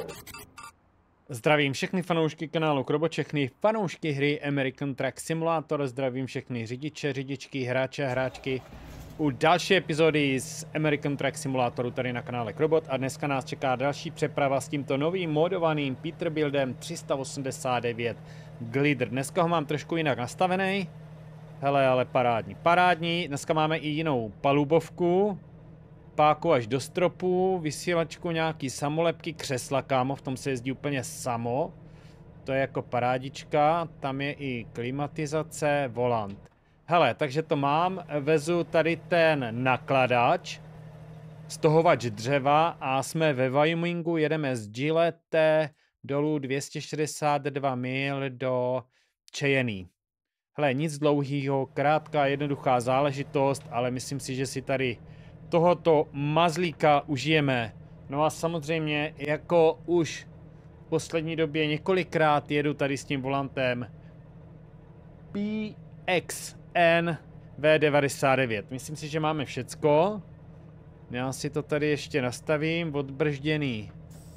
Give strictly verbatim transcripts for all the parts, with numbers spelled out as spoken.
Zdravím všechny fanoušky kanálu Krobo, všechny fanoušky hry American Truck Simulator, zdravím všechny řidiče, řidičky, hráče a hráčky u další epizody z American Truck Simulatoru tady na kanále Krobot a dneska nás čeká další přeprava s tímto novým modovaným Peterbiltem tři sta osmdesát devět Glider. Dneska ho mám trošku jinak nastavený, hele, ale parádní, parádní, dneska máme i jinou palubovku. Páku až do stropu, vysílačku, nějaký samolepky, křesla, kámo, v tom se jezdí úplně samo. To je jako parádička, tam je i klimatizace, volant. Hele, takže to mám, vezu tady ten nakladač, stohovač dřeva a jsme ve Wyomingu, jedeme z Gillette dolů dvě stě šedesát dva mil do Cheyenne. Hele, nic dlouhýho, krátká, jednoduchá záležitost, ale myslím si, že si tady tohoto mazlíka užijeme. No a samozřejmě, jako už v poslední době několikrát jedu tady s tím volantem P X N V devadesát devět. Myslím si, že máme všecko. Já si to tady ještě nastavím. Odbržděný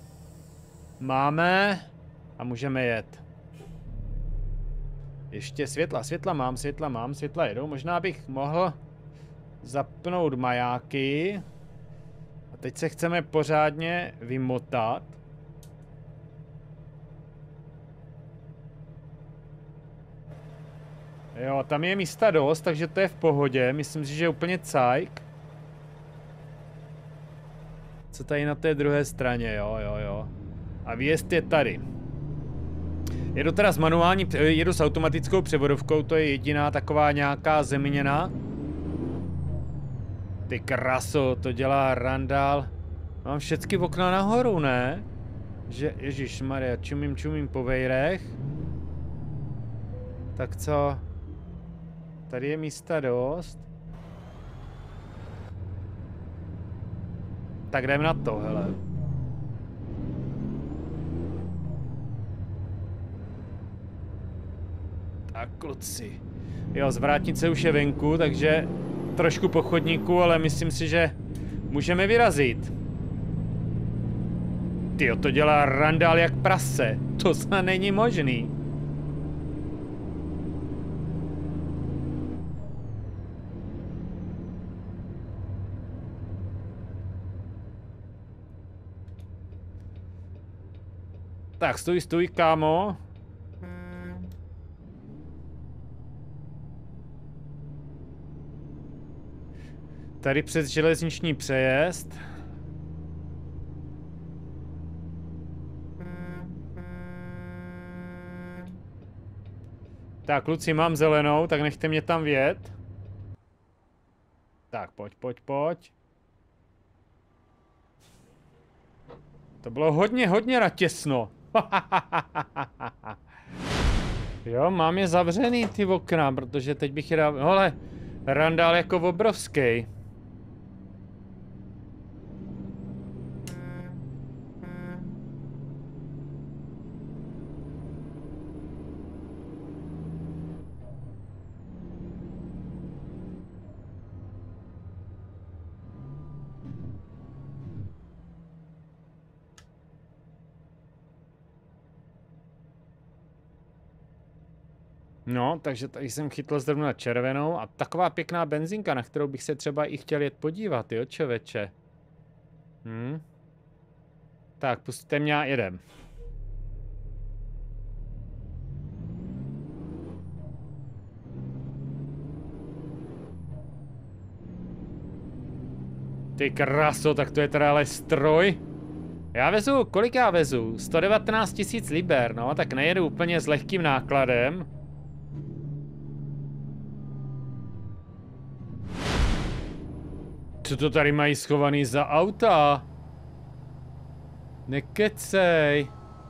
máme a můžeme jet. Ještě světla, světla mám, světla mám, světla jedou. Možná bych mohl zapnout majáky. A teď se chceme pořádně vymotat. Jo, tam je místa dost, takže to je v pohodě. Myslím si, že je úplně cajk. Co tady na té druhé straně, jo, jo, jo. A výjezd je tady. Jedu teda s manuální, jedu s automatickou převodovkou, to je jediná taková nějaká zeměna. Ty kraso, to dělá randál. Mám všechny okna nahoru, ne? Že, ježišmarja, čumím, čumím po vejrech. Tak co? Tady je místa dost. Tak jdem na to, hele. Tak, kluci. Jo, zvrátnice už je venku, takže trošku po chodníku, ale myslím si, že můžeme vyrazit. Tyjo, to dělá randál jak prase. To snad není možný. Tak, stůj, stůj, kámo. Tady přes železniční přejezd. Tak, kluci, mám zelenou, tak nechte mě tam vjet. Tak, pojď, pojď, pojď. To bylo hodně, hodně ratěsno. Jo, mám je zavřený ty okna, protože teď bych je dal... Hele, randál jako obrovský. No, takže tady jsem chytl zrovna červenou a taková pěkná benzinka, na kterou bych se třeba i chtěl jet podívat, jo, čověče. Hm. Tak, pusťte mě a jedem. Ty kraso, tak to je teda ale stroj. Já vezu, kolik já vezu? sto devatenáct tisíc liber, no, tak nejedu úplně s lehkým nákladem. Co to tady mají schovaný za auta? Nekecej.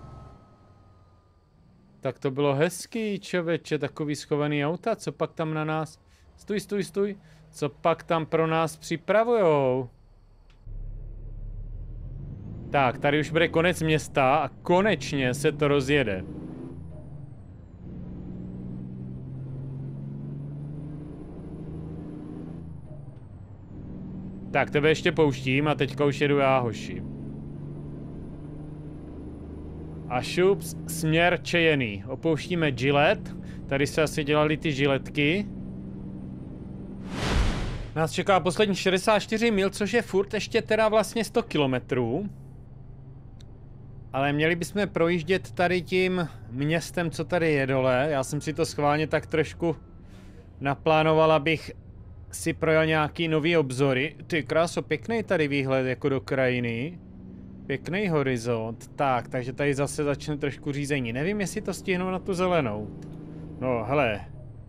Tak to bylo hezký, čověče, takový schovaný auta, co pak tam na nás... Stůj, stůj, stůj. Co pak tam pro nás připravujou? Tak, tady už bude konec města a konečně se to rozjede. Tak, tebe ještě pouštím a teďka už jedu já, hoši. A šups, směr Cheyenne. Opouštíme Gillette. Tady se asi dělaly ty žiletky. Nás čeká poslední šedesát čtyři mil, což je furt ještě teda vlastně sto kilometrů. Ale měli bychom projíždět tady tím městem, co tady je dole. Já jsem si to schválně tak trošku naplánoval, abych si projel nějaký nový obzory. Ty kráso, pěkný tady výhled jako do krajiny. Pěkný horizont. Tak, takže tady zase začne trošku řízení. Nevím, jestli to stihnu na tu zelenou. No, hele.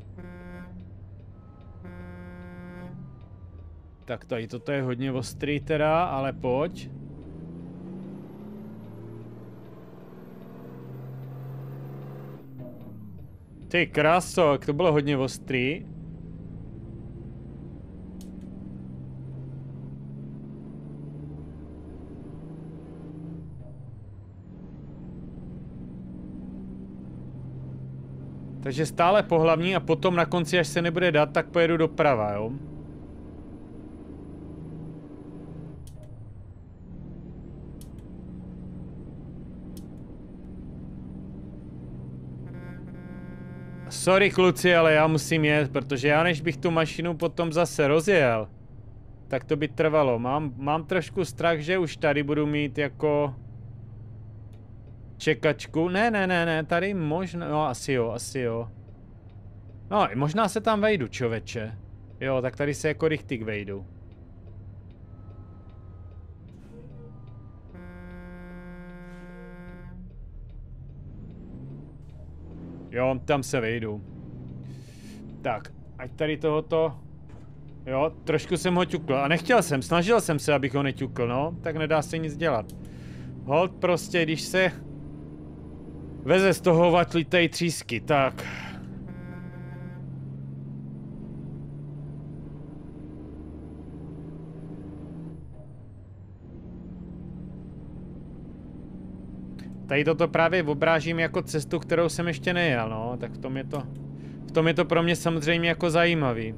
Tak tady toto je hodně ostrý teda, ale pojď. Ty kráso, jak to bylo hodně ostrý. Takže stále po hlavní a potom na konci, až se nebude dát, tak pojedu doprava, jo? Sorry kluci, ale já musím jet, protože já než bych tu mašinu potom zase rozjel, tak to by trvalo. Mám, mám trošku strach, že už tady budu mít jako čekačku. Ne, ne, ne, ne, tady možná, no asi jo, asi jo. No, možná se tam vejdu, čověče. Jo, tak tady se jako rychtik vejdu. Jo, tam se vejdu. Tak, ať tady tohoto... Jo, trošku jsem ho ťukl. A nechtěl jsem, snažil jsem se, abych ho neťukl, no. Tak nedá se nic dělat. Hold prostě, když se... veze z toho vatlitej třísky, tak... Tady toto právě obrážím jako cestu, kterou jsem ještě nejel, no, tak v tom je to, v tom je to pro mě samozřejmě jako zajímavý.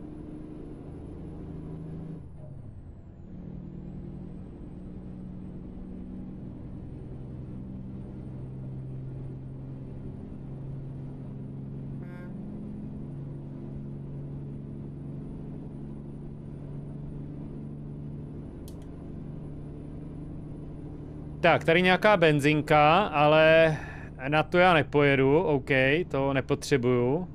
Tak, tady nějaká benzinka, ale na to já nepojedu, OK, to nepotřebuju.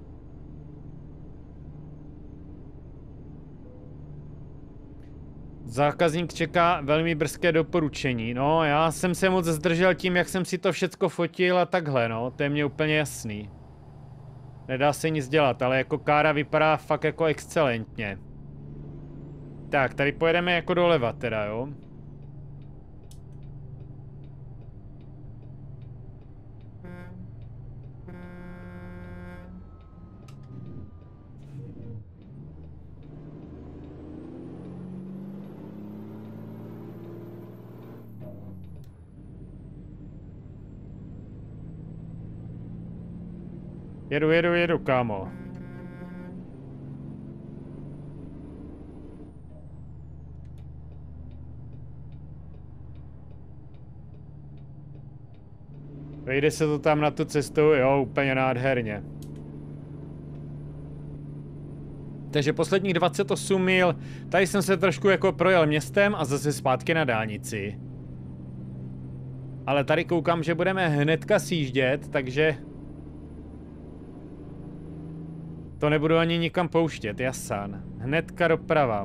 Zákazník čeká velmi brzké doporučení. No, já jsem se moc zdržel tím, jak jsem si to všecko fotil a takhle, no, to je mně úplně jasný. Nedá se nic dělat, ale jako kára vypadá fakt jako excelentně. Tak, tady pojedeme jako doleva teda, jo. Jedu, jedu, jedu, kámo. Vejde se to tam na tu cestu, jo, úplně nádherně. Takže posledních dvacet osm mil, tady jsem se trošku jako projel městem a zase zpátky na dálnici. Ale tady koukám, že budeme hnedka sjíždět, takže... to nebudu ani nikam pouštět, jasan. Hnedka doprava.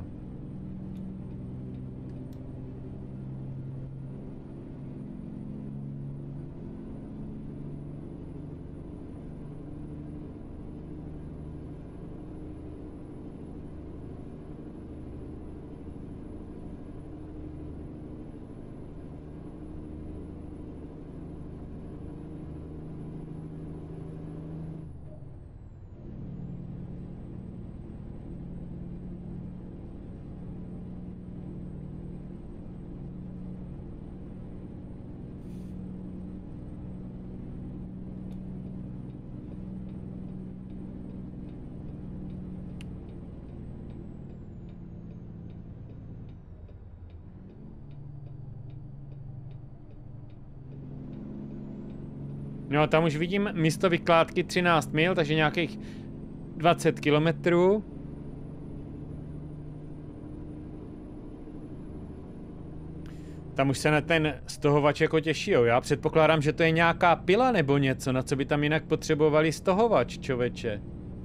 No, tam už vidím místo vykládky třináct mil, takže nějakých dvacet kilometrů. Tam už se na ten stohovač jako těší, jo. Já předpokládám, že to je nějaká pila nebo něco, na co by tam jinak potřebovali stohovač, čověče.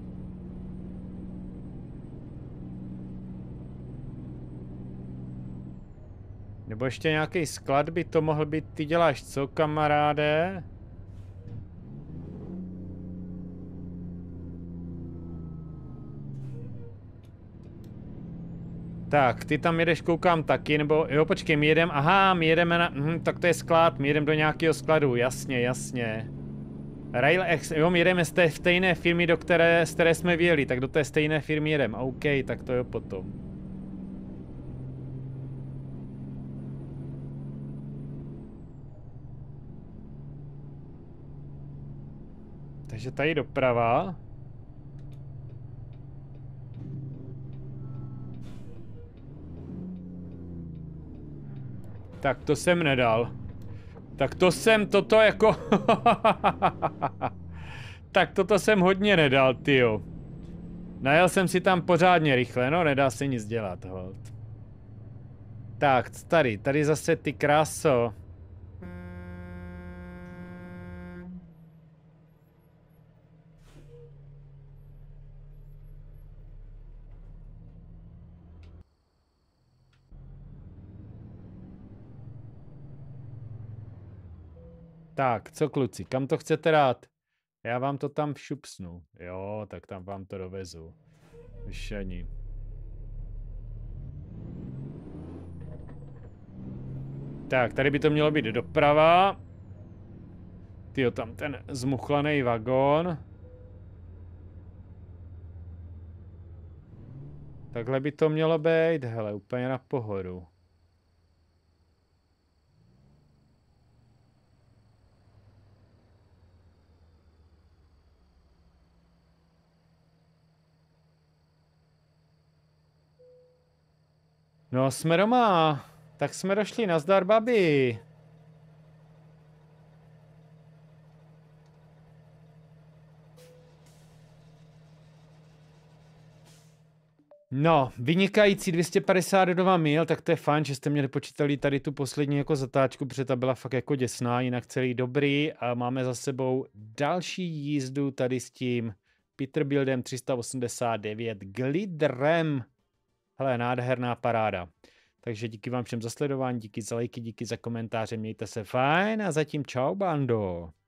Nebo ještě nějaký sklad by to mohl být. Ty děláš co, kamaráde? Tak, ty tam jedeš, koukám taky, nebo jo, počkej, my jedeme, aha, my jedeme na, hm, tak to je sklad, my jedeme do nějakého skladu, jasně, jasně. RailX, jo, my jedeme z té stejné firmy, do které, z které jsme vyjeli, tak do té stejné firmy jedeme, OK, tak to jo potom. Takže tady doprava. Tak to jsem nedal. Tak to jsem toto jako... tak toto jsem hodně nedal, tyjo. Najel jsem si tam pořádně rychle, no nedá se nic dělat, hold. Tak, tady, tady zase ty kráso. Tak, co kluci, kam to chcete dát? Já vám to tam všupsnu. Jo, tak tam vám to dovezu. Vyšení. Tak, tady by to mělo být doprava. Tyjo, tam ten zmuchlaný vagón. Takhle by to mělo být, hele, úplně na pohodu. No, jsme doma. Tak jsme došli, nazdar, babi. No, vynikající dvě stě padesát dva mil, tak to je fajn, že jste měli počítali tady tu poslední jako zatáčku, protože ta byla fakt jako děsná, jinak celý dobrý a máme za sebou další jízdu tady s tím Peterbiltem tři sta osmdesát devět Glidrem. Hele, nádherná paráda. Takže díky vám všem za sledování, díky za lajky, díky za komentáře, mějte se fajn a zatím čau, bando.